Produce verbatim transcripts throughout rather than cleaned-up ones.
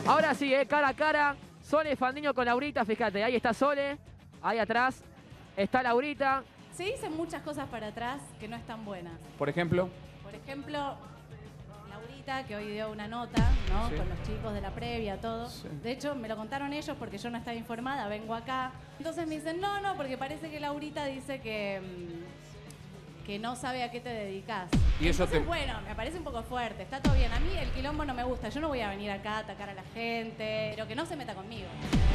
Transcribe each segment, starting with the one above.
Ahora sí, eh, cara a cara. Sole Fandiño con Laurita, fíjate, ahí está Sole. Ahí atrás está Laurita. Se dicen muchas cosas para atrás que no están buenas. Por ejemplo. Por ejemplo, Laurita, que hoy dio una nota, ¿no? Sí. Con los chicos de la previa, todo. Sí. De hecho, me lo contaron ellos porque yo no estaba informada, vengo acá. Entonces me dicen, no, no, porque parece que Laurita dice que, mm, que no sabe a qué te dedicas. Y eso Entonces, te... bueno, me parece un poco fuerte, está todo bien. A mí el quilombo no me gusta, yo no voy a venir acá a atacar a la gente, pero que no se meta conmigo.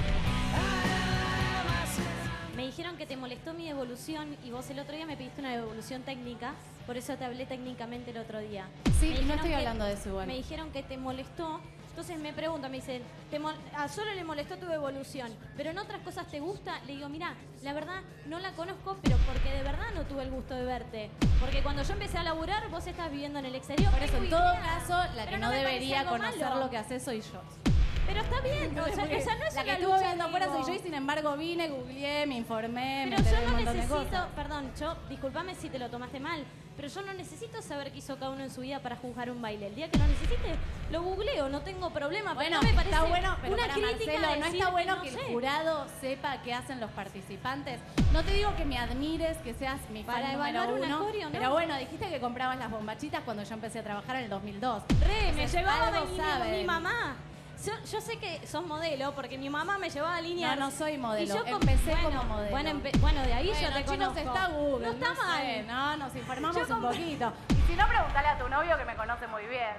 Me dijeron que te molestó mi devolución y vos el otro día me pediste una devolución técnica, por eso te hablé técnicamente el otro día. Sí, Me no dijeron estoy que- hablando de eso igual. Me dijeron que te molestó, entonces me preguntan, me dicen, te mol- a Solo le molestó tu devolución, pero en otras cosas te gusta. Le digo, mira, la verdad no la conozco, pero porque de verdad no tuve el gusto de verte. Porque cuando yo empecé a laburar, vos estás viviendo en el exterior. Por eso, tengo en todo idea, caso, la pero que no, me parece debería algo conocer malo. lo que haces soy yo. Pero está bien, o sea, esa no es la que una estuvo lucha, viendo afuera digo. soy yo y sin embargo vine, googleé, me informé, me Pero enteré de yo un no montón de necesito, cosas. perdón, yo, discúlpame si te lo tomaste mal, pero yo no necesito saber qué hizo cada uno en su vida para juzgar un baile. El día que lo necesite, lo googleo, no tengo problema. Bueno, pero no me parece está bueno, pero una para crítica Marcelo, ¿no decir está bueno no que, sé. el jurado sepa qué hacen los participantes? No te digo que me admires, que seas mi fan Para número evaluar un uno, acorio, ¿no? pero bueno, dijiste que comprabas las bombachitas cuando yo empecé a trabajar en el dos mil dos. Re, me Entonces, llevaba algo mi, saben. mi mamá. Yo, yo sé que sos modelo porque mi mamá me llevaba a línea. No, no soy modelo. Y yo com- Empecé bueno, como modelo. Bueno, empe- bueno, de ahí Bueno, yo te chicos, conozco. está Google, No está no mal. sé, no, nos informamos Yo un como- poquito. Y si no, pregúntale a tu novio que me conoce muy bien.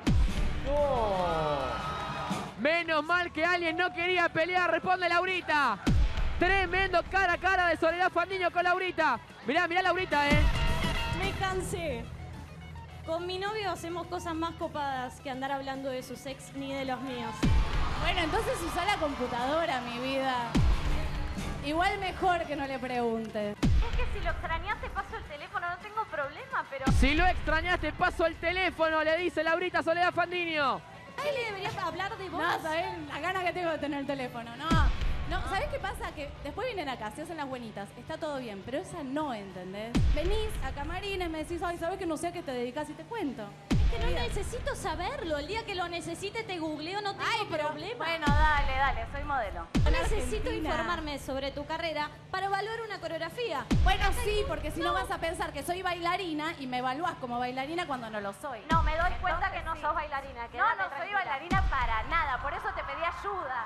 Menos mal que alguien no quería pelear, responde Laurita. Tremendo cara a cara de Soledad Fandiño con Laurita. Mirá, mirá Laurita, eh. Me cansé. Con mi novio hacemos cosas más copadas que andar hablando de sus ex ni de los míos. Bueno, entonces usa la computadora, mi vida. Igual mejor que no le preguntes. Es que si lo extrañaste paso el teléfono, no tengo problema, pero... Si lo extrañaste, paso el teléfono, le dice Laurita a Soledad Fandiño. ¿Qué le deberías hablar de vos? No, ¿sabés? La gana que tengo de tener el teléfono. No, no, ¿sabés qué pasa? Que después vienen acá, se hacen las buenitas, está todo bien, pero esa no, ¿entendés? Venís a camarines, me decís, ay, ¿sabés que no sé a qué te dedicas? Y te cuento. Es que no necesito saberlo. El día que lo necesite te googleo, no tengo Ay, pero problema. Bueno, dale, dale, soy modelo. Yo necesito Argentina. informarme sobre tu carrera para evaluar una coreografía. Bueno, sí, porque si no vas a pensar que soy bailarina y me evaluás como bailarina cuando no lo soy. No, me doy cuenta Entonces, que no sí. sos bailarina. No, Quédate no soy tranquila. bailarina para nada, por eso te pedí ayuda.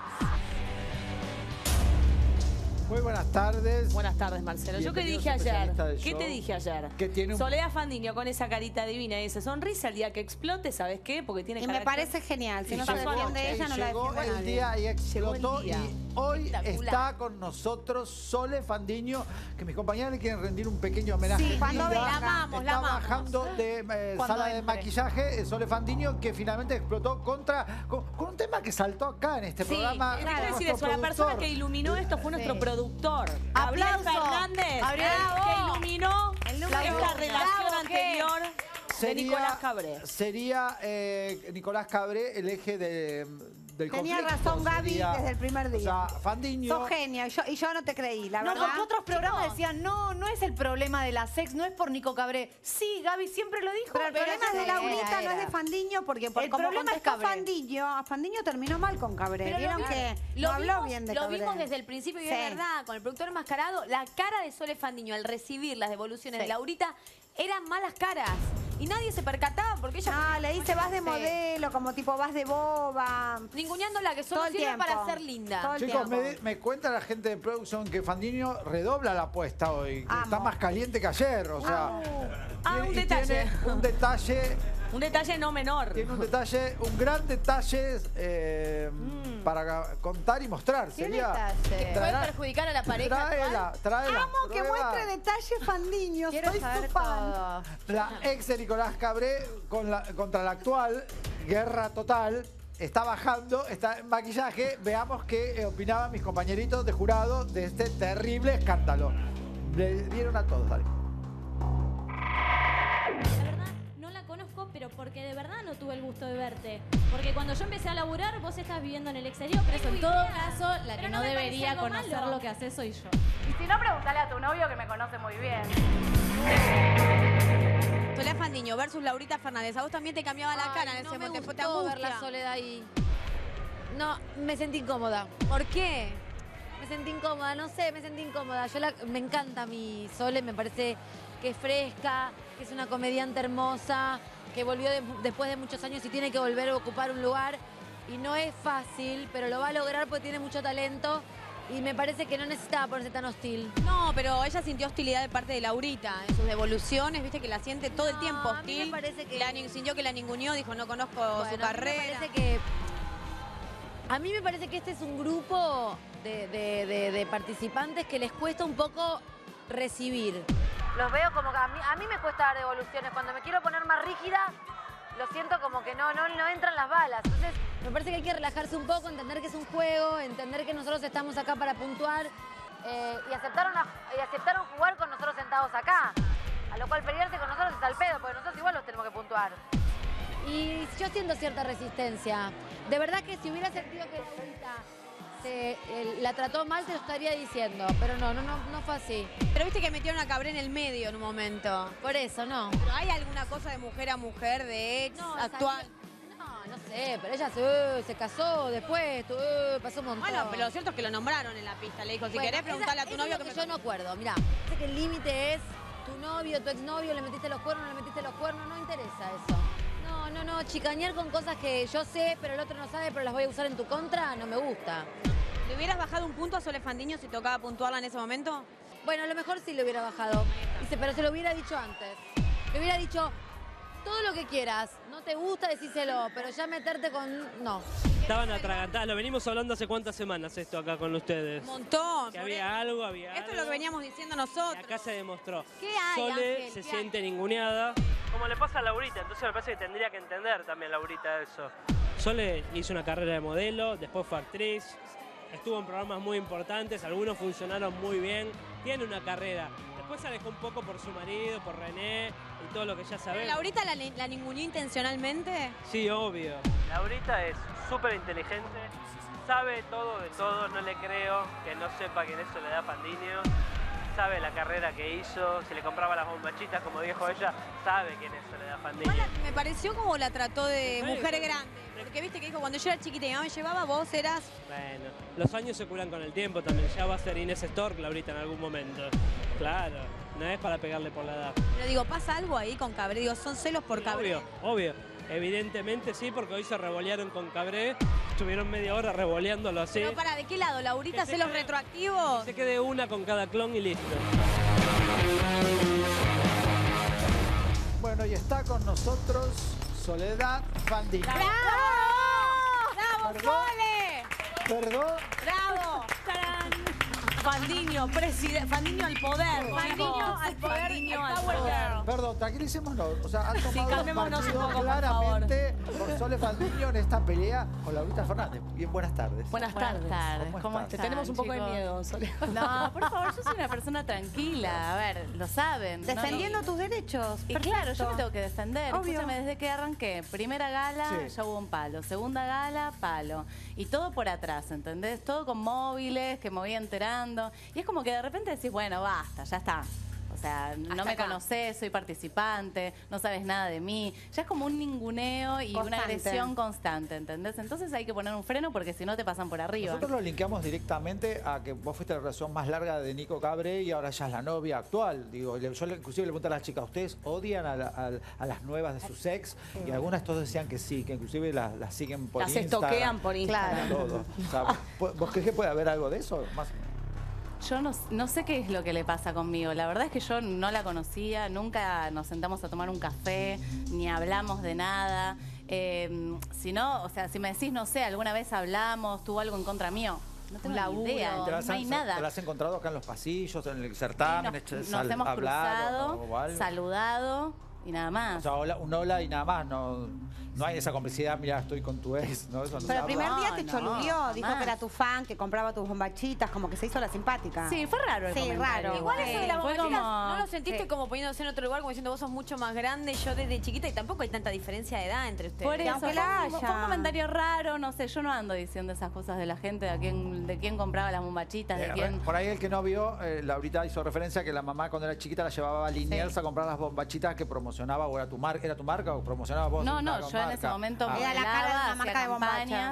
Muy buenas tardes. Buenas tardes, Marcelo. ¿Yo qué Bienvenidos dije a ayer? Especialista del ¿Qué Show. te dije ayer? Que tiene un- Soledad Fandiño con esa carita divina y esa sonrisa, el día que explote, ¿sabes qué? Porque tiene Y me carácter. parece genial. Si Y no se llegó- defiende ella, no la llegó defiende el nadie. día y explotó. Llegó el día. Y hoy Espectacular. está con nosotros Sole Fandiño, que mis compañeros le quieren rendir un pequeño homenaje. Sí, cuando Linda. venga. Está La amamos, la amamos. bajando de eh, Cuando sala de entre. maquillaje, eh, Sole Fandiño, que finalmente explotó contra con, con un tema que saltó acá en este Sí, programa. ¿qué quiero nuestro decir eso? La persona productor. que iluminó esto fue nuestro Sí. productor. Gabriel Aplauso. Fernández, Gabriel. el que iluminó El número esta uno. relación Bravo, anterior de Nicolás Cabré. Sería eh, Nicolás Cabré el eje de, del Tenía conflicto. razón Gaby sería- desde el primer día. O sea, Fandiño... Sos genia, y yo, y yo no te creí, la No, verdad. porque otros programas decían, no, no es el problema de la sex, no es por Nico Cabré. Sí, Gaby siempre lo dijo. Pero el problema es de era, Laurita, no era. es de Fandiño, porque por El como problema es contestó Cabré. Fandiño, a Fandiño terminó mal con Cabré. Pero lo Vieron vimos- que lo no habló vimos- bien de Lo Cabré. vimos desde el principio y Sí. es verdad, con el productor enmascarado, la cara de Sole Fandiño al recibir las devoluciones Sí. de Laurita eran malas caras. Y nadie se percataba porque ella... No, le dice vas de Sí. modelo, como tipo vas de boba. Ninguneándola, que solo Todo el sirve tiempo. para ser linda. Todo el Chicos, tiempo. me, me cuenta la gente de producción que Fandiño redobla la apuesta hoy. Que Amo. está más caliente que ayer, o sea... Ah, tiene- un y detalle. Tiene un detalle, Un detalle no menor. tiene un detalle, un gran detalle eh, para contar y mostrar. ¿Qué Sería, detalle? ¿Puede perjudicar a la pareja Tráela, actual? tráela. Amo que prueba. muestre detalles Fandiño, Quiero soy saber su fan. todo. La ex de Nicolás Cabré con la- contra la actual, guerra total. Está bajando, está en maquillaje. Veamos qué eh, opinaban mis compañeritos de jurado de este terrible escándalo. Le dieron a todos, dale. La verdad, no la conozco, pero porque de verdad no tuve el gusto de verte. Porque cuando yo empecé a laburar, vos estás viviendo en el exterior. Por eso, en tengo todo idea. caso, la Pero que no no me parece debería algo conocer malo. lo que haces soy yo. Y si no, pregúntale a tu novio que me conoce muy bien. Soledad Fandiño versus Laurita Fernández. A vos también te cambiaba la Ay, cara en no ese me momento. Te gustó ver angustia. la Soledad ahí. No, me sentí incómoda. ¿Por qué? Me sentí incómoda, no sé, me sentí incómoda. Yo la- me encanta mi Sole, me parece que es fresca, que es una comediante hermosa, que volvió de- después de muchos años y tiene que volver a ocupar un lugar. Y no es fácil, pero lo va a lograr porque tiene mucho talento. Y me parece que no necesitaba ponerse tan hostil. No, pero ella sintió hostilidad de parte de Laurita en sus devoluciones, viste que la siente todo el No, tiempo a mí me hostil. parece que- La ni- sintió que la ninguneó, dijo no conozco Bueno, su a mí carrera. Me parece que, a mí me parece que este es un grupo de, de- de- de participantes que les cuesta un poco recibir. Los veo como que a mí, a mí me cuesta dar devoluciones. Cuando me quiero poner más rígida, lo siento como que no, no, no entran las balas. Entonces, me parece que hay que relajarse un poco, entender que es un juego, entender que nosotros estamos acá para puntuar eh, y, aceptaron a- y aceptaron jugar con nosotros sentados acá. A lo cual pelearse con nosotros es al pedo, porque nosotros igual los tenemos que puntuar. Y yo siento cierta resistencia. De verdad que si hubiera sentido que Laurita se, eh, la trató mal, te lo estaría diciendo. Pero no, no, no, no fue así. Pero viste que metieron a Cabré en el medio en un momento. Por eso, no. ¿Pero hay alguna cosa de mujer a mujer, de ex, No, actual? salió- No, no sé, pero ella se, se casó después, tu- pasó un montón. Bueno, pero lo cierto es que lo nombraron en la pista. Le dijo, si Bueno, querés preguntarle esa- a tu eso novio es que lo me... que yo no acuerdo. Mirá, sé que el límite es tu novio, tu exnovio, le metiste los cuernos, no le metiste los cuernos, no interesa eso. No, no, no, chicañar con cosas que yo sé, pero el otro no sabe, pero las voy a usar en tu contra, no me gusta. ¿Le hubieras bajado un punto a Sole Fandiño si tocaba puntuarla en ese momento? Bueno, a lo mejor sí le hubiera bajado, Dice, pero se lo hubiera dicho antes. Le hubiera dicho todo lo que quieras, no te gusta, decíselo, pero ya meterte con... no. Estaban atragantadas, lo venimos hablando hace cuántas semanas esto acá con ustedes. Un montón. Que había algo, había Esto es algo. lo que veníamos diciendo nosotros. Y acá se demostró. ¿Qué hay, Sole Ángel? se ¿Qué siente ninguneada. Como le pasa a Laurita, entonces me parece que tendría que entender también Laurita eso. Sole hizo una carrera de modelo, después fue actriz, estuvo en programas muy importantes, algunos funcionaron muy bien, tiene una carrera. Después se alejó un poco por su marido, por René y todo lo que ya ¿Pero sabemos. Laurita la, la ninguneó intencionalmente? Sí, obvio. Laurita es súper inteligente, sabe todo de todo, no le creo que no sepa quién es Soledad Fandiño. Sabe la carrera que hizo, se le compraba las bombachitas, como dijo ella, sabe quién es Soledad Fandiño. Igual la- me pareció como la trató de Sí, mujer sí. grande. Porque viste que dijo, cuando yo era chiquita y mi mamá me llevaba, vos eras... Bueno, los años se curan con el tiempo también, ya va a ser Inés Stork Laurita en algún momento. Claro, no es para pegarle por la edad. Pero digo, ¿pasa algo ahí con Cabré? Digo, ¿son celos por Cabré? Obvio, obvio. Evidentemente sí, porque hoy se revolearon con Cabré, estuvieron media hora revoleándolo así. Pero para, ¿de qué lado? ¿Laurita Que se celos quede- retroactivos? Se quede una con cada clon y listo. Bueno, y está con nosotros Soledad Fandiño. ¡Bravo! ¡Bravo, Perdón. Sole! Perdón. ¡Bravo! Fandiño, presidente, Fandiño al poder. Fandiño al poder, Fandiño el al power poder. girl. Perdón, tranquilicémonos. O sea, han tomado calmémonos un partido poco, por claramente por Sole Fandiño en esta pelea con Laurita Fernández. Bien, buenas tardes. Buenas Buenas tardes. tardes, ¿Cómo ¿cómo estás? están, Te tenemos un poco de chicos? miedo, Sole. No, por favor, yo soy una persona tranquila. A ver, lo saben. ¿no? Defendiendo tus derechos. Y Perfecto. claro, yo me tengo que defender. Obvio. Escúchame, desde que arranqué, primera gala, Sí. ya hubo un palo. Segunda gala, palo. Y todo por atrás, ¿entendés? Todo con móviles, que me voy enterando. Y es como que de repente decís, bueno, basta, ya está. O sea, no Hasta me acá. conocés, soy participante, no sabes nada de mí. Ya es como un ninguneo y una Constante. agresión constante, ¿entendés? Entonces hay que poner un freno porque si no te pasan por arriba. Nosotros lo linkeamos directamente a que vos fuiste la relación más larga de Nico Cabré y ahora ya es la novia actual. Digo, le- yo le- inclusive le pregunté a las chicas, ¿ustedes odian a, la- a- a las nuevas de sus ex? Y algunas todos decían que sí, que inclusive las, las siguen por Las Instagram. estoquean por Instagram. Todo. O sea, ¿vos, vos crees que puede haber algo de eso? Más o menos. Yo no, no sé qué es lo que le pasa conmigo. La verdad es que yo no la conocía, nunca nos sentamos a tomar un café, ni hablamos de nada. Eh, si no, o sea, si me decís, no sé, alguna vez hablamos, tuvo algo en contra mío. No tengo laburo. ni idea, ¿Te las no hay han- nada. ¿Te las has encontrado acá en los pasillos, en el certamen? nos, hecho- nos sal- hemos hablado, cruzado, o algo? saludado y nada más. O sea, hola- un hola y nada más, no, no hay esa complicidad, mira, estoy con tu ex, ¿no? Eso no se Pero el habla. primer día te No, cholulió, no, dijo jamás. que era tu fan, que compraba tus bombachitas, como que se hizo la simpática. Sí, fue raro el Sí, comentario. raro. Igual eso de las Fue bombachitas, como- ¿no lo sentiste Sí. como poniéndose en otro lugar, como diciendo vos sos mucho más grande, yo desde chiquita y tampoco hay tanta diferencia de edad entre ustedes? Por eso, aunque fue, la un- haya. fue un comentario raro, no sé, yo no ando diciendo esas cosas de la gente, de quién, de quién compraba las bombachitas, de Eh, quién... Por ahí el que no vio, eh, Laurita hizo referencia a que la mamá cuando era chiquita la llevaba a Liniers a comprar las bombachitas que promocionaba, o era tu marca, ¿era tu marca o promocionaba vos? No, una no, yo en ese marca? momento Ah, Era la cara de una bailaba, marca hacía de bombacha. campañas,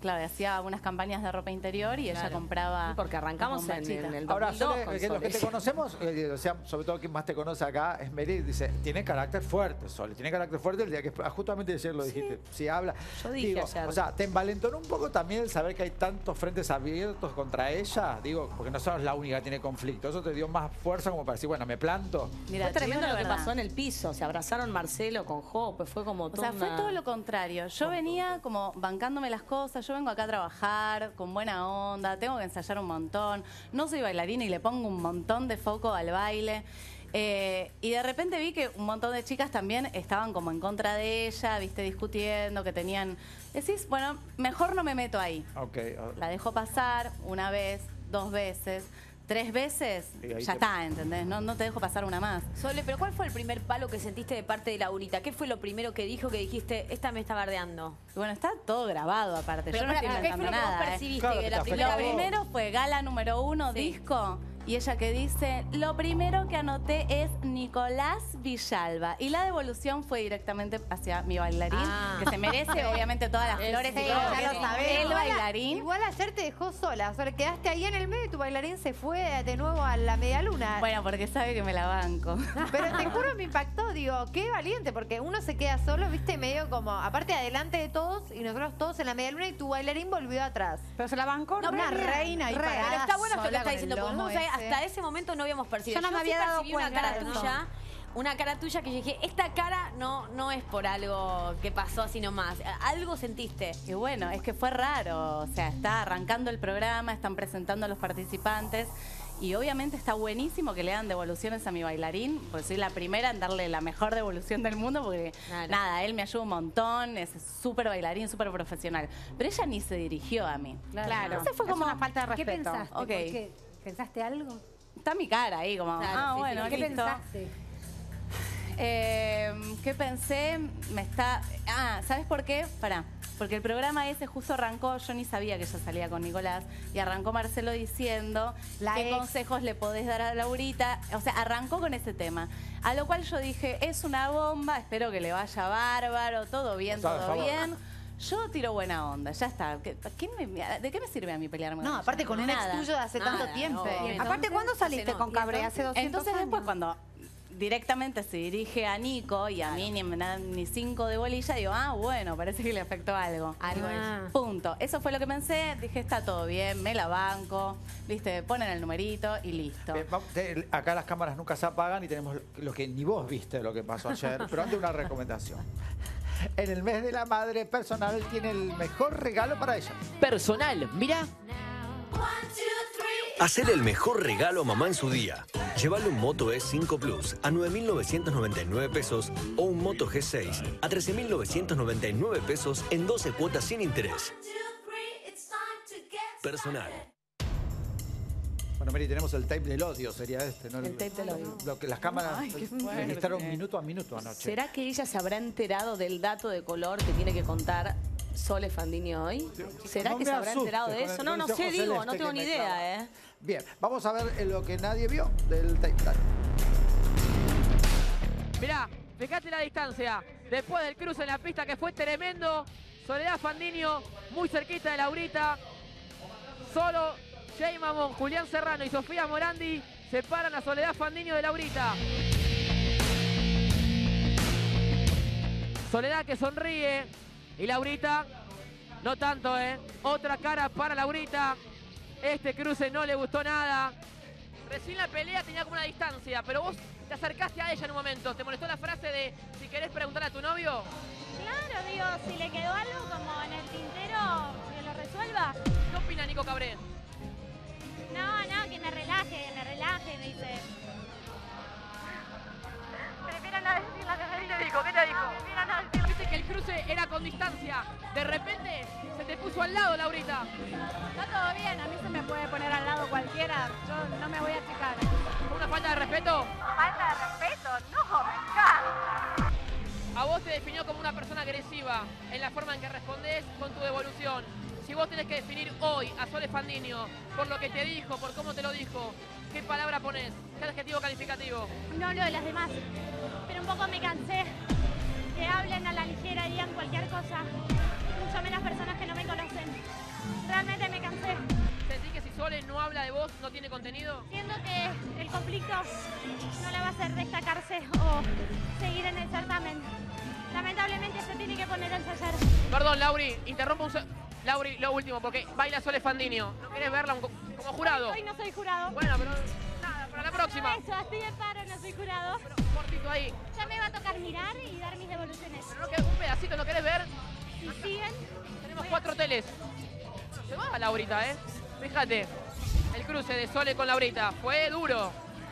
claro, hacía unas campañas de ropa interior y ella Claro. compraba. Sí, porque arrancamos las en- bombachitas. en el Ahora, dos mil dos Sole, con que los que te Sole. conocemos, eh, o sea, sobre todo quien más te conoce acá es Mary, dice, tiene carácter fuerte, Sole, tiene carácter fuerte el día que, ah, justamente ayer lo dijiste, si habla. Yo dije Digo, ayer. o sea, ¿te envalentonó un poco también el saber que hay tantos frentes abiertos contra ella? Digo, porque no sos la única que tiene conflicto, ¿eso te dio más fuerza como para decir, bueno, me planto? Mira, Fue te tremendo digo lo la que verdad. pasó en el piso. Se abrazaron Marcelo con Jo, pues fue como O todo sea, fue una- todo lo contrario. Yo venía como bancándome las cosas, yo vengo acá a trabajar con buena onda, tengo que ensayar un montón, no soy bailarina y le pongo un montón de foco al baile. Eh, y de repente vi que un montón de chicas también estaban como en contra de ella, viste, discutiendo, que tenían... Decís, bueno, mejor no me meto ahí. Ok. La dejo pasar una vez, dos veces, tres veces, Y ahí ya te- está, ¿entendés? No, no te dejo pasar una más. Sole, pero ¿cuál fue el primer palo que sentiste de parte de Laurita? ¿Qué fue lo primero que dijo que dijiste, esta me está bardeando? Y bueno, está todo grabado aparte, Pero yo no pará, estoy ¿qué fue inventando lo que vos nada. ¿eh? percibiste? Claro, que que la te primera Lo afectó. vez... primero fue gala número uno, Sí. disco. Y ella que dice, lo primero que anoté es Nicolás Villalba. Y la devolución fue directamente hacia mi bailarín, Ah. que se merece obviamente todas las Sí, flores y Sí, todo. ya que lo es sabés. El Igual, bailarín. igual ayer te dejó sola. O sea, quedaste ahí en el medio y tu bailarín se fue de nuevo a la media luna. Bueno, porque sabe que me la banco. Pero te juro, me impactó. Digo, qué valiente, porque uno se queda solo, viste, medio como, aparte adelante de todos y nosotros todos en la media luna y tu bailarín volvió atrás. Pero se la bancó. No, una bien. reina ahí Re. parada. Pero está bueno esto que sola está con el diciendo, porque lomo nosotros ese. hasta ese momento no habíamos percibido. Yo no me sí había dado percibí una cuenta cara de eso. tuya, una cara tuya que yo dije, esta cara no, no es por algo que pasó así nomás. Algo sentiste. Y bueno, es que fue raro. O sea, está arrancando el programa, están presentando a los participantes. Y obviamente está buenísimo que le dan devoluciones a mi bailarín, porque soy la primera en darle la mejor devolución del mundo, porque Claro. nada, él me ayuda un montón, es súper bailarín, súper profesional. Pero ella ni se dirigió a mí. Claro. Entonces fue Es como una falta de ¿Qué respeto. pensaste? Ok. ¿Por qué? ¿Pensaste algo? Está mi cara ahí, como, Claro, ah, sí, bueno, sí. ¿Qué listo. pensaste? Eh, ¿Qué pensé? Me está... Ah, ¿sabes por qué? Pará. Porque el programa ese justo arrancó, yo ni sabía que ella salía con Nicolás, y arrancó Marcelo diciendo La qué ex. consejos le podés dar a Laurita. O sea, arrancó con ese tema. A lo cual yo dije, es una bomba, espero que le vaya bárbaro, todo bien, Está, todo está bien. Yo tiro buena onda, ya está. ¿Qué- ¿Qué me- ¿De qué me sirve a mí pelearme con No, ella? aparte con un ex Nada. tuyo de hace tanto Nada, tiempo. obvio. Bien. Aparte, ¿cuándo saliste no, con y Cabré? Hace doscientos Entonces después años. cuando directamente se dirige a Nico y a mí ni, me dan ni cinco de bolilla, digo, ah, bueno, parece que le afectó algo. Algo Ah. es. Punto. Eso fue lo que pensé, dije, está todo bien, me la banco, viste, ponen el numerito y listo. Bien, vamos- te- acá las cámaras nunca se apagan y tenemos lo que ni vos viste lo que pasó ayer, pero antes una recomendación. En el mes de la madre, Personal tiene el mejor regalo para ella. Personal, mira. Hacele el mejor regalo a mamá en su día. Llévale un Moto E cinco Plus a nueve mil novecientos noventa y nueve pesos o un Moto G seis a trece mil novecientos noventa y nueve pesos en doce cuotas sin interés. Personal. Bueno, Mary, tenemos el tape del odio, sería este, ¿no? El tape del odio. Lo que las cámaras Ay, qué fuerte. registraron minuto a minuto anoche. ¿Será que ella se habrá enterado del dato de color que tiene que contar Sole Fandini hoy? ¿Será No que me se habrá asustes enterado de con eso? el- No, con no ese sé, ojo digo, celeste no que tengo me ni clava. idea, ¿eh? Bien, vamos a ver eh, lo que nadie vio del tape. Dale. Mirá, fíjate la distancia. Después del cruce en la pista que fue tremendo. Soledad Fandiño, muy cerquita de Laurita. Solo Jay Mamón, Julián Serrano y Sofía Morandi separan a Soledad Fandiño de Laurita. Soledad que sonríe. Y Laurita, no tanto, ¿eh? Otra cara para Laurita. Este cruce no le gustó nada. Recién la pelea tenía como una distancia, pero vos te acercaste a ella en un momento. ¿Te molestó la frase de si querés preguntar a tu novio? Claro, digo, si le quedó algo como en el tintero, que lo resuelva. ¿Qué opina Nico Cabré? No, no, que me relaje, que me relaje, me dice. Prefiero no decir lo que me dice. ¿Qué te dijo? ¿Qué te dijo? Prefiero no decir. Viste que el cruce era con distancia. De repente se te puso al lado, Laurita. Está todo bien, a mí se me puede poner al lado cualquiera. Yo no me voy a achicar. ¿Fue una falta de respeto? Falta de respeto, no, me encanta. A vos te definió como una persona agresiva en la forma en que respondés con tu devolución. Si vos tenés que definir hoy a Sole Fandiño por lo que te dijo, por cómo te lo dijo, ¿qué palabra ponés? ¿Qué adjetivo calificativo? No hablo de las demás, pero un poco me cansé que hablen a la ligera y digan cualquier cosa. Mucho menos personas que no me conocen. de vos no tiene contenido? Siento que el conflicto no la va a hacer destacarse o seguir en el certamen. Lamentablemente se tiene que poner a ensayar. Perdón, Lauri, interrumpo un se... Lauri, lo último, porque baila Sole Fandinio. ¿No querés verla un co- como jurado? Hoy no soy jurado. Bueno, pero nada, para la próxima. Eso, estoy de paro, no soy jurado. Pero cortito ahí. Ya me va a tocar mirar y dar mis devoluciones. Pero no queda un pedacito, ¿no querés ver? Si siguen, Tenemos cuatro teles. Bueno, se va Laurita, ¿eh? Fíjate, el cruce de Sole con Laurita fue duro.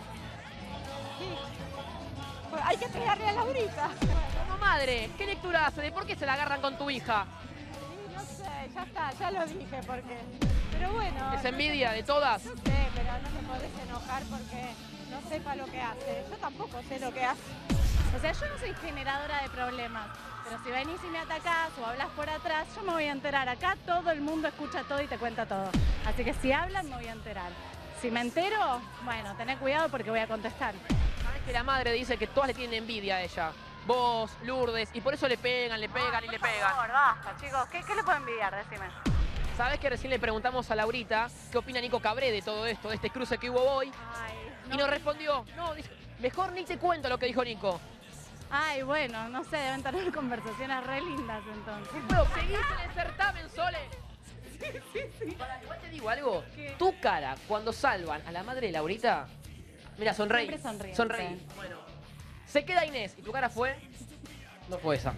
pues hay que pegarle a Laurita. Como madre, ¿qué lectura hace de por qué se la agarran con tu hija? Sí, no sé, ya está, ya lo dije porque... Pero bueno... ¿Es envidia de todas? No sé, pero no te podés enojar porque no sepa lo que hace. Yo tampoco sé lo que hace. O sea, yo no soy generadora de problemas, pero si venís y me atacás o hablas por atrás, yo me voy a enterar. Acá todo el mundo escucha todo y te cuenta todo. Así que si hablan, me voy a enterar. Si me entero, bueno, tené cuidado porque voy a contestar. Sabes que la madre dice que todas le tienen envidia a ella. Vos, Lourdes, y por eso le pegan, le pegan y le pegan. Por favor, basta, chicos. ¿Qué, qué le puedo envidiar? Decime. ¿Sabes que recién le preguntamos a Laurita qué opina Nico Cabré de todo esto, de este cruce que hubo hoy? Ay, Y nos respondió, no, dijo, mejor ni te cuento lo que dijo Nico. Ay, bueno, no sé, deben tener conversaciones re lindas entonces. Bueno, seguís en el certamen, Sole. Sí, sí, sí. Para, igual te digo algo, tu cara cuando salvan a la madre de Laurita, mira, sonreí. Siempre sonríe. Sonreí. Bueno, se queda Inés y tu cara fue, no fue esa.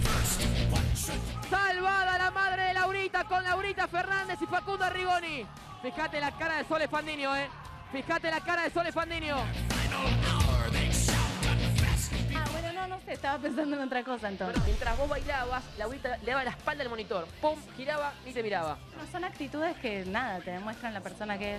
Salvada la madre de Laurita con Laurita Fernández y Facundo Arrigoni. Fíjate la cara de Sole Fandinio, eh. Fíjate la cara de Sole Fandinio. Ah, bueno, no, no sé, estaba pensando en otra cosa entonces. Bueno, mientras vos bailabas, Laurita le daba la espalda al monitor. Pum, giraba y te miraba. No, son actitudes que, nada, te demuestran la persona que es.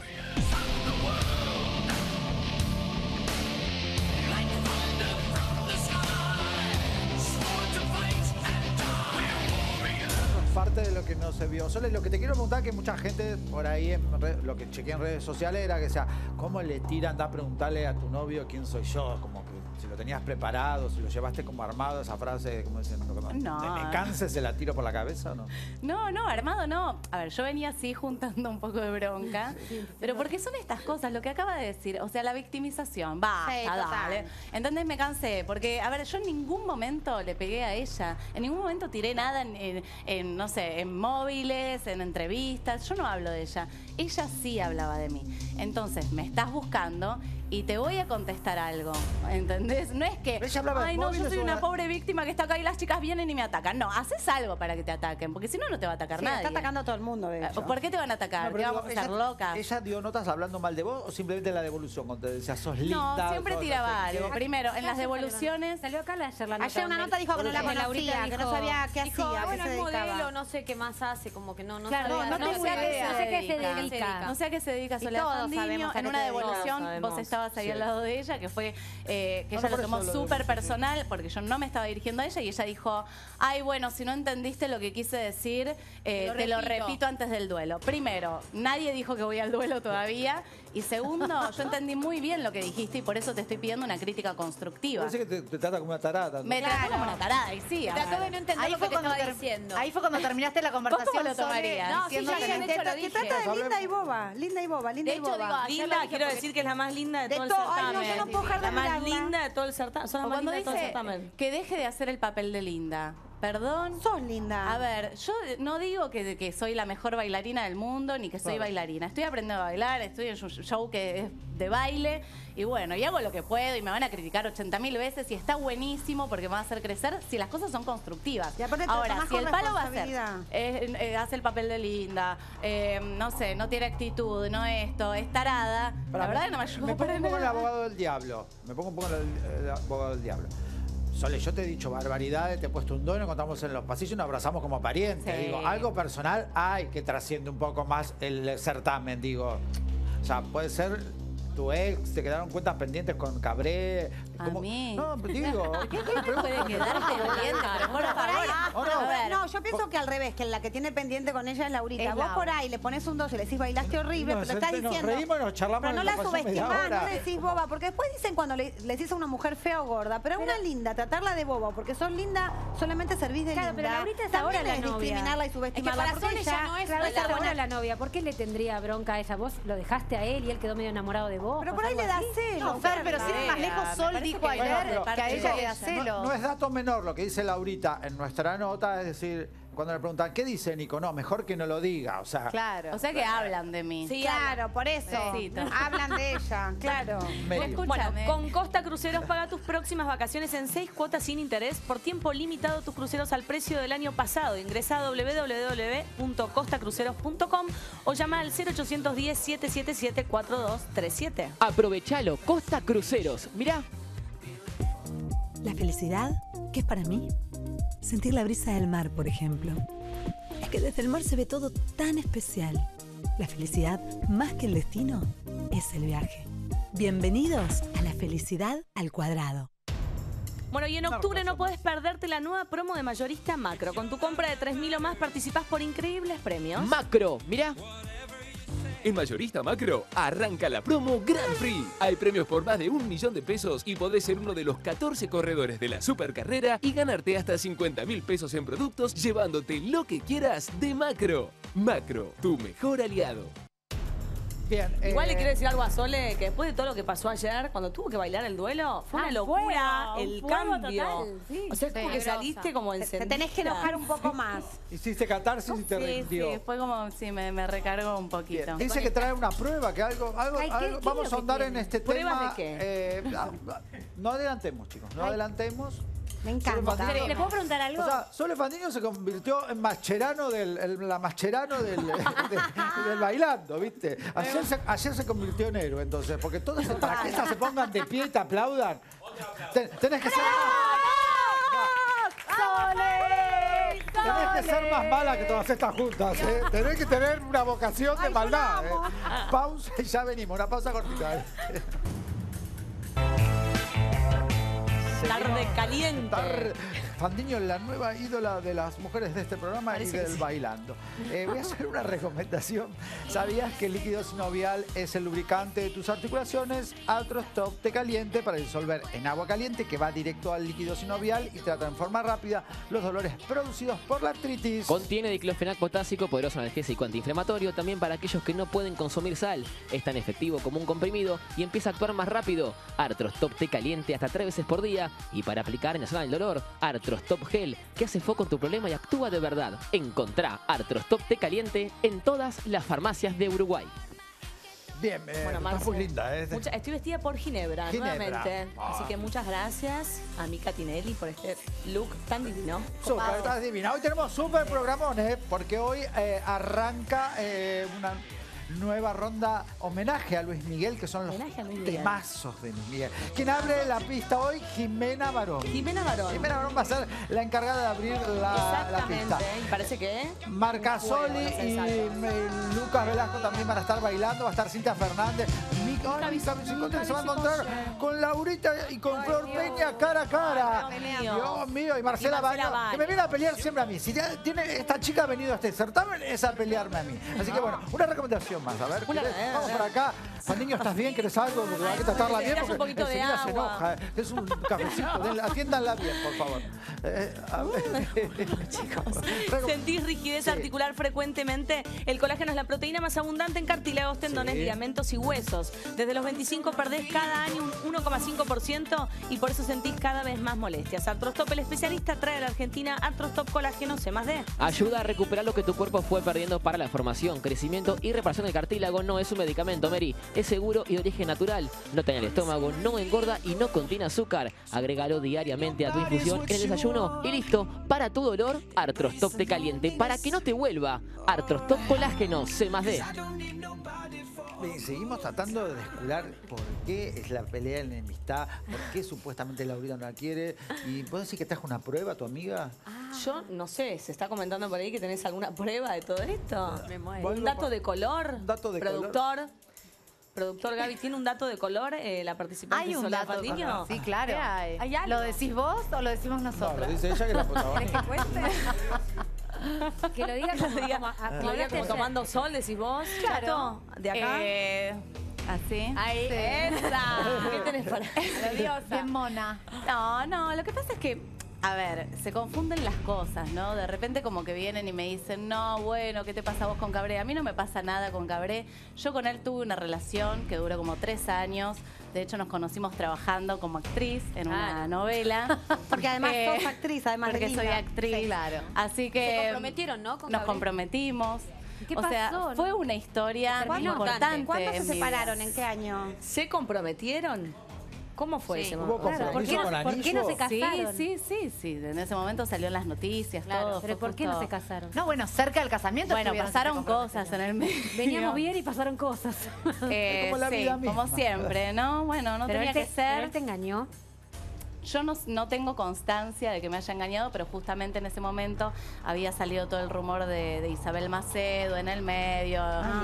Parte de lo que no se vio. Solo lo que te quiero preguntar, que mucha gente por ahí, en red- lo que chequeé en redes sociales era que sea, ¿cómo le tiran? Da a preguntarle a tu novio quién soy yo, como que si lo tenías preparado, si lo llevaste como armado, esa frase, como diciendo, como, No. ¿te me canses, se la tiro por la cabeza o no? No, no, armado no. A ver, yo venía así juntando un poco de bronca, pero porque son estas cosas, lo que acaba de decir, o sea, la victimización, basta, Sí, total. dale. Entonces me cansé, porque, a ver, yo en ningún momento le pegué a ella, en ningún momento tiré nada en, en- en, no sé, en móviles, en entrevistas, yo no hablo de ella, ella sí hablaba de mí. Entonces, me estás buscando y te voy a contestar algo, ¿entendés? No es que, ¿Ella hablaba de ay, no, yo móviles soy o una la- pobre víctima que está acá y las chicas vienen y me atacan. No, haces algo para que te ataquen, porque si no, no te va a atacar Sí, nadie. está atacando a todo el mundo, de hecho. ¿Por qué te van a atacar? No, pero ¿Qué digo, vamos a estar ella- locas? ¿Ella dio notas hablando mal de vos o simplemente la devolución? Cuando te decía, sos linda. No, siempre sos tiraba no sé qué? algo. Primero, en las devoluciones... Salió acá ayer la nota. Ayer una donde- nota dijo que no la donde conocía, Laurita que no dijo- sabía qué Dijo, hacía, a qué bueno, se es dedicaba. modelo, no sé qué más hace, como que no, no Claro, sabía. no, no tengo sé a qué idea. se No sé qué se dedica. dedica. No sé a qué se dedica Y Soledad todos Fandinio. sabemos a En qué una te dedicas. devolución Todos vos sabemos. estabas ahí Sí. al lado de ella, que fue eh, que No, ella por lo tomó eso lo súper dije, sí. personal, porque yo no me estaba dirigiendo a ella y ella dijo, ay, bueno, si no entendiste lo que quise decir, eh, Lo te lo repito. repito antes del duelo. Primero, nadie dijo que voy al duelo todavía. Y segundo, yo entendí muy bien lo que dijiste y por eso te estoy pidiendo una crítica constructiva. Parece que te, te trata como una tarada. ¿no? Me trató como una tarada y sí. a Trató ver. de no entender Ahí lo fue, que te cuando estaba ter- diciendo. ahí fue cuando terminaste la conversación. cómo lo Sole, tomarías? No, sí, diciendo ya que habían te- hecho, lo te dije. trata de Hablemos. linda y boba, linda y boba, linda De y hecho, boba. digo, ayer Linda, lo dije quiero porque- decir que es la más linda de, De todo el todo- ay, certamen. no, yo no puedo dejar de la más mirarla. linda de todo el certamen. Son O las más cuando lindas de todo el dice certamen. que deje de hacer el papel de linda. Perdón. Sos linda. A ver, yo no digo que, que soy la mejor bailarina del mundo ni que soy Claro. bailarina. Estoy aprendiendo a bailar, estoy en un show que es de baile y bueno, y hago lo que puedo y me van a criticar ochenta mil veces y está buenísimo porque me va a hacer crecer si las cosas son constructivas. Y aparte te lo Ahora, tomás si con el palo va a ser, responsabilidad. eh, eh, hace el papel de linda, eh, no sé, no tiene actitud, no esto, es tarada, Pará, la verdad que no me ayuda Me pongo para un poco el nada. abogado del diablo. Me pongo un poco el, el abogado del diablo. Sole, yo te he dicho barbaridades, te he puesto un don, nos contamos en los pasillos y nos abrazamos como parientes. Sí. Digo, algo personal hay que trasciende un poco más el certamen, digo. O sea, puede ser tu ex, te quedaron cuentas pendientes con Cabré. ¿A ¿Cómo? mí? No, digo. ¿Qué puede quedar pendiente? Pero por favor. ¿O no? A ver, no, yo pienso que al revés, que la que tiene pendiente con ella es Laurita. Es Vos Laura. por ahí le pones un dos y le decís bailaste horrible, Nos pero lo estás sent- nos diciendo. reímos y nos charlamos Pero no y la nos pasó media subestimás, hora. no le decís boba, porque después dicen cuando le, le decís a una mujer fea o gorda, pero a una linda, tratarla de boba, porque sos linda, solamente servís de Claro, linda. pero Laurita es También ahora la es novia. discriminarla y Es que subestimarla. para porque Sol ella no es claro, la esa ahora buena- la novia. ¿Por qué le tendría bronca a ella? Vos lo dejaste a él y él quedó medio enamorado de vos. Pero ¿o por ahí algo le da así? celo. No, Fer, pero sin ir más lejos, Me Sol parece dijo que ayer bueno, pero- que a ella le da No, celos. no es dato menor lo que dice Laurita en nuestra nota, es decir, cuando le preguntan, ¿qué dice Nico? No, mejor que no lo diga, o sea... Claro. O sea que hablan de mí. Sí, claro, por eso. Necesito. Hablan de ella, claro. medio. Bueno, Escúchame. con Costa Cruceros paga tus próximas vacaciones en seis cuotas sin interés por tiempo limitado tus cruceros al precio del año pasado. Ingresa a doble u doble u doble u punto costa cruceros punto com o llama al cero ochocientos diez, siete siete siete, cuatro dos tres siete. Aprovechalo, Costa Cruceros. Mirá. La felicidad, ¿qué es para mí? Sentir la brisa del mar, por ejemplo. Es que desde el mar se ve todo tan especial. La felicidad, más que el destino, es el viaje. Bienvenidos a la felicidad al cuadrado. Bueno, y en octubre no podés perderte la nueva promo de Mayorista Macro. Con tu compra de tres mil o más participás por increíbles premios. Macro, mirá. En Mayorista Macro, arranca la promo Grand Prix. Hay premios por más de un millón de pesos y podés ser uno de los catorce corredores de la supercarrera y ganarte hasta cincuenta mil pesos en productos llevándote lo que quieras de Macro. Macro, tu mejor aliado. Bien, Igual eh, le quiero decir algo a Sole, que después de todo lo que pasó ayer, cuando tuvo que bailar el duelo, fue una Ah, locura fuego, el fuego cambio. total, sí. O sea, es como Sí, que grosa. saliste como Te, encendida. te tenés que enojar un poco más. hiciste catarsis y te Sí, rindió. sí, fue como, sí, me, me recargó un poquito. Dice que trae una prueba, que algo, algo, Ay, ¿qué- algo- qué es vamos lo a que ahondar tiene? en este ¿Pruebas tema. de qué? eh, ah, no adelantemos, chicos, no adelantemos. Me Sole encanta. Fandino- ¿Le puedo preguntar algo? O sea, Sole Fandino se convirtió en mascherano del, el- la mascherano del, del, del bailando, ¿viste? Ayer se, ayer se convirtió en héroe, entonces, porque todas esas- para que estas se pongan de pie y te aplaudan, te- tenés que ser Tenés que ser más mala que todas estas juntas, ¿eh? Tenés que tener una vocación de maldad, ¿eh? Pausa y ya venimos, una pausa cortita. ¿eh? Tarde caliente. Tarde. Fandiño, la nueva ídola de las mujeres de este programa Parece y que del sí. bailando. Eh, voy a hacer una recomendación. ¿Sabías que el líquido sinovial es el lubricante de tus articulaciones? Arthrostop te caliente para disolver en agua caliente que va directo al líquido sinovial y trata en forma rápida los dolores producidos por la artritis. Contiene diclofenac potásico, poderoso analgésico antiinflamatorio, también para aquellos que no pueden consumir sal. Es tan efectivo como un comprimido y empieza a actuar más rápido. Arthrostop te caliente hasta tres veces por día y para aplicar en la zona del dolor, Arthrostop Gel, que hace foco en tu problema y actúa de verdad. Encontrá Arthrostop te caliente en todas las farmacias de Uruguay. Bien, eh, Bueno, estás Marce, muy linda, ¿eh? mucha- estoy vestida por Ginebra, Ginebra. nuevamente. Ah. Así que muchas gracias a Mica Tinelli por este look tan divino. Súper, Copado. estás divina. Hoy tenemos súper programón, ¿eh? Porque hoy eh, arranca eh, una nueva ronda homenaje a Luis Miguel, que son los Homenaje a Luis Miguel. temazos de Luis Miguel. Quien abre la pista hoy, Jimena Barón. Jimena Barón. Jimena Barón va a ser la encargada de abrir la, la pista. Exactamente. Y parece que... Marcasoli un juego, y no sé, me- Lucas Velasco también van a estar bailando, va a estar Cintia Fernández. Mica, ay, Mica Viciconte, que se va a encontrar con Laurita y con Flor Peña cara a cara. Dios mío. Dios mío, y Marcela, Y Marcela Baño, que me viene a pelear siempre a mí. Si ya tiene, esta chica ha venido a este certamen, es a pelearme a mí. Así que bueno, una recomendación más, a ver. Una- ¿querés? Vamos por acá. Fandiño, ¿estás bien? ¿Querés algo? Porque hay que tratarla bien necesitas un porque poquito de enseguida se agua. enoja. ¿eh? Es un cafecito, denle- atiéndanla bien, por favor. Eh, a ver. Chicos, Rego- ¿sentís rigidez Sí. articular frecuentemente? El colágeno es la proteína más abundante en cartílagos, tendones, Sí. ligamentos y huesos. Desde los veinticinco perdés cada año un uno coma cinco por ciento y por eso sentís cada vez más molestias. Arthrostop, el especialista, trae a la Argentina Arthrostop Colágeno C más D. Ayuda a recuperar lo que tu cuerpo fue perdiendo para la formación, crecimiento y reparación del cartílago. No es un medicamento, Mary. Es seguro y de origen natural. No te daña el estómago, no engorda y no contiene azúcar. Agrégalo diariamente a tu infusión en el desayuno y listo. Para tu dolor, Arthrostop te caliente. Para que no te vuelva, Arthrostop Colágeno C más D. Bien, seguimos tratando de descular por qué es la pelea en la enemistad, por qué supuestamente Laurita no la quiere. ¿Y vos decís que trajo una prueba tu amiga? Yo no sé, se está comentando por ahí que tenés alguna prueba de todo esto. Me muero. Un dato de color, dato de productor. Productor Gaby, ¿tiene un dato de color eh, la participante Hay un Soledad dato de Fandiño? color. Sí, claro. ¿Qué hay? ¿Hay algo? ¿Lo decís vos o lo decimos No, nosotros? lo dice ella que es la protagonista. Que lo diga Que lo como, diga, como- a- que lo diga hablaste como ayer. tomando sol, decís vos, Claro. Chato, de acá. Eh, ¿Así? Ahí, esa. ¿Qué tenés para Bien mona. No, no, lo que pasa es que, a ver, se confunden las cosas, ¿no? De repente como que vienen y me dicen, no, bueno, ¿qué te pasa a vos con Cabré? A mí no me pasa nada con Cabré. Yo con él tuve una relación que duró como tres años. De hecho, nos conocimos trabajando como actriz en una novela. Porque además Eh, sos actriz, además de Porque soy linda. actriz. Sí, claro. Así que... Se comprometieron, ¿no? Con Nos Gabriel. comprometimos. ¿Qué o sea, pasó? fue una historia Terminó. importante. ¿Cuándo se en mi vida. separaron? ¿En qué año? ¿Se comprometieron? ¿Cómo fue Sí. ese ¿Hubo momento? Claro, ¿por qué compromiso no- con por qué no anillo? se casaron? Sí, sí, sí, sí. En ese momento salió en las noticias, Claro, todo. Pero fue ¿por qué no justo- se casaron? No, bueno, cerca del casamiento. Bueno, estuvieron, pasaron se comprometieron. cosas en el medio. Veníamos bien y pasaron cosas. Eh, Es como la sí, vida misma. como siempre, ¿no? Bueno, no pero tenía él te, que ser. pero él te engañó. Yo no, no tengo constancia de que me haya engañado, pero justamente en ese momento había salido todo el rumor de, de Isabel Macedo en el medio.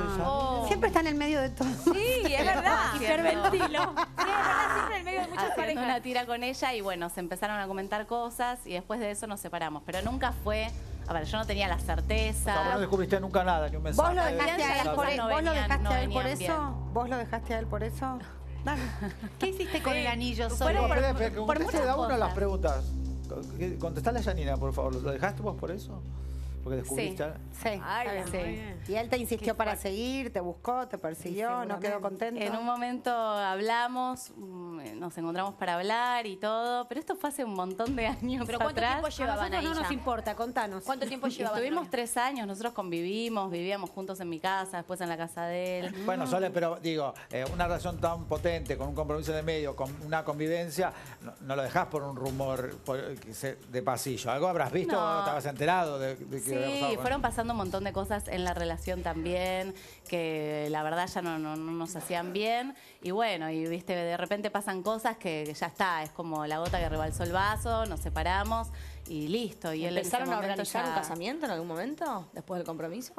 Ah. Siempre está en el medio de todo. Sí, es verdad. Hiperventilo. Sí, es verdad, siempre en el medio de muchas Haciendo parejas. una tira con ella y bueno, se empezaron a comentar cosas y después de eso nos separamos. Pero nunca fue, a ver, yo no tenía la O certeza. sea, vos no descubriste nunca nada, ni un mensaje. ¿Vos lo de- dejaste a él Las por, cosas no ¿vos lo venían- dejaste no a él por venían eso? ¿Vos lo dejaste a él por eso? Dale. ¿Qué hiciste con el anillo? Fueron Solo? por- Espera, espera, que por conteste muchas da una cosas. las preguntas. Contestale a Janina, por favor. ¿Lo dejaste vos por eso? Porque descubriste. Sí, Ay, está bien. muy bien. Y él te insistió para seguir, te buscó, te persiguió, no quedó contento. En un momento hablamos, mm, nos encontramos para hablar y todo, pero esto fue hace un montón de años ¿Pero cuánto atrás. tiempo A llevaban nosotros ahí no ya? nos importa, contanos. ¿Cuánto tiempo llevaban? de Estuvimos novio? tres años, nosotros convivimos, vivíamos juntos en mi casa, después en la casa de él. Bueno, Sole, pero digo, eh, una relación tan potente, con un compromiso de medio, con una convivencia, no, no lo dejás por un rumor por- que se- de pasillo. ¿Algo habrás visto No. o no estabas enterado de, de que había pasado Sí, con- fueron pasando un montón de cosas en la relación también, que la verdad ya no, no, no nos hacían bien. Y bueno, y viste, de repente pasan cosas que, que ya está, es como la gota que rebalsó el vaso, nos separamos y listo. Y él en ese ¿Empezaron a momento organizar ya- un casamiento en algún momento? ¿Después del compromiso?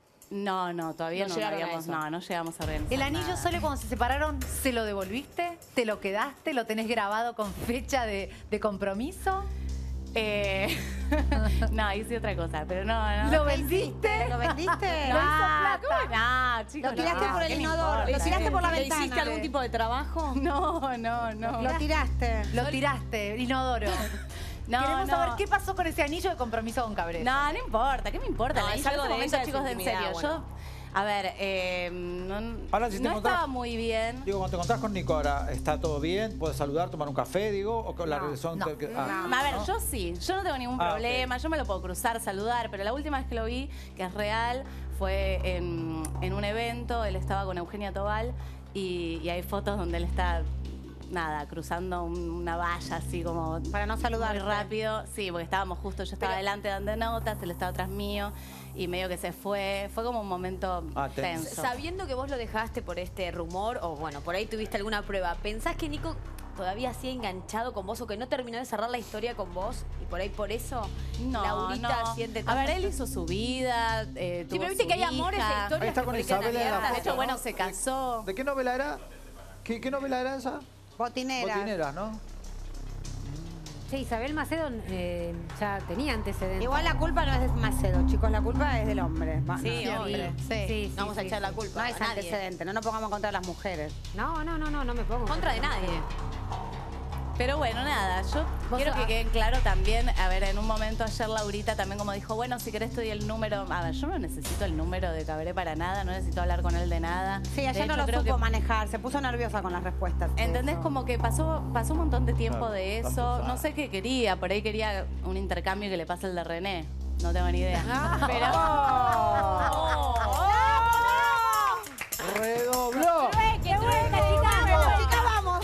No, no, todavía No no, llegaron a habíamos, eso. no, no llegamos a organizar ¿El anillo nada. solo cuando se separaron se lo devolviste? ¿Te lo quedaste? ¿Lo tenés grabado con fecha de, de compromiso? Eh, no, hice otra cosa, pero no, no. ¿Lo vendiste? ¿Lo vendiste? No, ¿cómo no, chicos? Lo tiraste no, por el ¿qué me inodoro, importa? lo tiraste por la ¿Le ventana. hiciste algún tipo de trabajo? No, no, no. Lo tiraste. Lo tiraste, inodoro. No, Queremos no. saber qué pasó con ese anillo de compromiso con Cabrera. No, no importa, ¿qué me importa? No, La es hice en algo ese de momento, ella, de chicos, su en intimidad, serio. bueno. Yo, a ver, eh, no, Ahora, si te no encontrás- estaba muy bien. Digo, cuando te encontrás con Nico ahora, ¿está todo bien? ¿Puedes saludar, tomar un café, digo? ¿O con la relación? te- que- ah, A ver, ¿no? yo sí, yo no tengo ningún Ah, ok. problema, yo me lo puedo cruzar, saludar, pero la última vez que lo vi, que es real, fue en, en un evento, él estaba con Eugenia Tobal y, y hay fotos donde él está, nada, cruzando un- una valla así como... Para no saludar. Muy rápido, sí, porque estábamos justo, yo estaba adelante dando notas, él estaba atrás mío y medio que se fue, fue como un momento Ah, tenso. tenso. Sabiendo que vos lo dejaste por este rumor, o bueno, por ahí tuviste alguna prueba, ¿pensás que Nico todavía sigue enganchado con vos o que no terminó de cerrar la historia con vos? Y por ahí por eso No, Laurita no. siente A tanto- ver, él hizo su vida, eh, Sí, tuvo pero viste su que hay amores e hija. historias Ahí está que con por ahí quedan Isabel en la abiertas. De hecho, foto, bueno, ¿no? se casó. ¿De qué novela era? ¿Qué, qué novela era esa? Botinera. Botineras, ¿no? Sí, Isabel Macedo eh, ya tenía antecedentes. Igual la culpa no es de Macedo, chicos, la culpa es del hombre. Va- Sí, no, hombre. Sí, sí, No vamos a sí, echar sí. la culpa No a es nadie. antecedente, no nos pongamos contra las mujeres. No, no, no, no, no me pongo. Contra de nadie. Pero bueno, nada, yo Vos quiero sos- que queden claro también, a ver, en un momento ayer Laurita también como dijo, bueno, si querés te doy el número, a ver, yo no necesito el número de Cabré para nada, no necesito hablar con él de nada. Sí, De ayer no hecho, lo creo supo que- manejar, se puso nerviosa con las respuestas. de ¿Entendés? eso. Como que pasó, pasó un montón de tiempo Claro, de tanto eso, usar. no sé qué quería, por ahí quería un intercambio que le pase el de René, no tengo ni idea. Pero... ¡Redobló! ¡Qué bueno, chicas! ¡Chicas, vamos!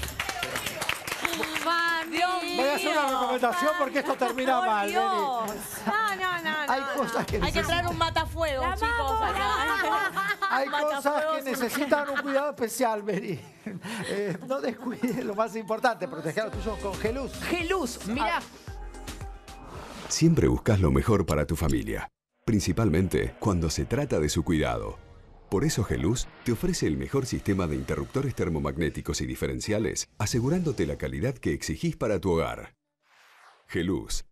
Voy a hacer una recomendación porque esto termina Por mal, Dios. Beni. No, no, no. Hay cosas que Hay que necesitan, traer un matafuego, chicos, acá. hay cosas que Matafuegos. necesitan un cuidado especial, Beni. Eh, no descuides lo más importante, proteger a los tuyos con Geluz. Geluz, mira. Siempre buscas lo mejor para tu familia, principalmente cuando se trata de su cuidado. Por eso Geluz te ofrece el mejor sistema de interruptores termomagnéticos y diferenciales, asegurándote la calidad que exigís para tu hogar. Geluz.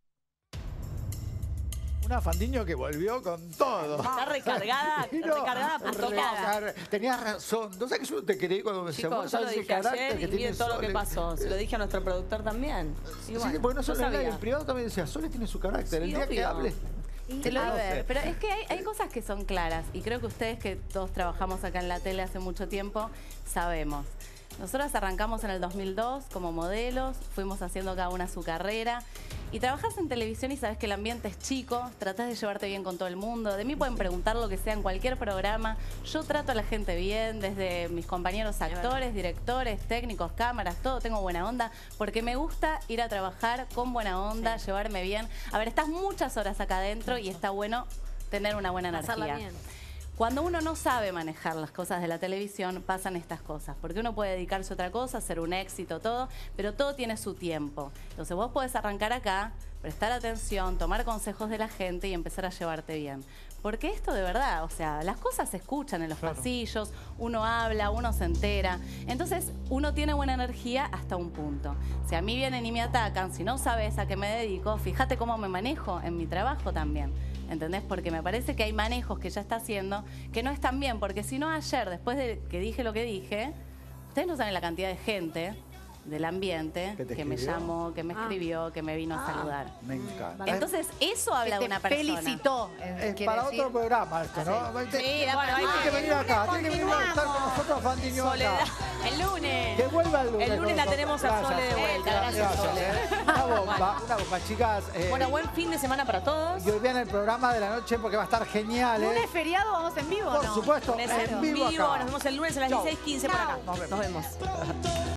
Una Fandiño que volvió con todo. Está recargada, Pero, recargada, puntuada. recar- Tenías razón. ¿No sabes que yo te creí cuando me Chicos, yo sabes lo ese dije carácter ayer que y tiene miren todo lo que Sole? pasó. Se lo dije a nuestro productor también. Y Sí, bueno, sí, porque no yo solo en el sabía. en privado también decía, Sole tiene su carácter. Sí, el día que obvio. hable. Te lo no a sé. ver, pero es que hay, hay cosas que son claras y creo que ustedes que todos trabajamos acá en la tele hace mucho tiempo, sabemos. Nosotros arrancamos en el dos mil dos como modelos, fuimos haciendo cada una su carrera y trabajas en televisión y sabes que el ambiente es chico, tratás de llevarte bien con todo el mundo. De mí pueden preguntar lo que sea en cualquier programa. Yo trato a la gente bien, desde mis compañeros actores, directores, técnicos, cámaras, todo, tengo buena onda, porque me gusta ir a trabajar con buena onda, llevarme bien. A ver, estás muchas horas acá adentro y está bueno tener una buena Pasarla energía. bien. Cuando uno no sabe manejar las cosas de la televisión, pasan estas cosas. Porque uno puede dedicarse a otra cosa, hacer un éxito, todo, pero todo tiene su tiempo. Entonces vos podés arrancar acá, prestar atención, tomar consejos de la gente y empezar a llevarte bien. Porque esto de verdad, o sea, las cosas se escuchan en los pasillos, uno habla, uno se entera. Entonces, uno tiene buena energía hasta un punto. Si a mí vienen y me atacan, si no sabes a qué me dedico, fíjate cómo me manejo en mi trabajo también. ¿Entendés? Porque me parece que hay manejos que ya está haciendo que no están bien. Porque si no, ayer, después de que dije lo que dije, ustedes no saben la cantidad de gente del ambiente ¿Que te que me escribió? llamó, que me Ah. escribió, que me vino a Ah, saludar. Me encanta. Entonces, eso habla Que de te una persona. felicitó, eh, Es quiere para decir. otro programa esto, ¿no? Sí, Te- da para tiene más. que venir El acá, lunes tiene que venir a estar con nosotros Fandiño acá. Soledad. El lunes. Que vuelva el lunes. El lunes la con tenemos a nosotros. Sole de Gracias, vuelta. Sole. Gracias, Sole. eh. Una bomba, una bomba, chicas. eh, Bueno, buen fin de semana para todos. Y hoy vean el programa de la noche porque va a estar genial, ¿eh? ¿Lunes feriado vamos en vivo o Por no? supuesto, Lunes en en vivo vivo. acá. Nos vemos el lunes a las Chau. dieciséis quince por acá. Nos vemos. Nos vemos.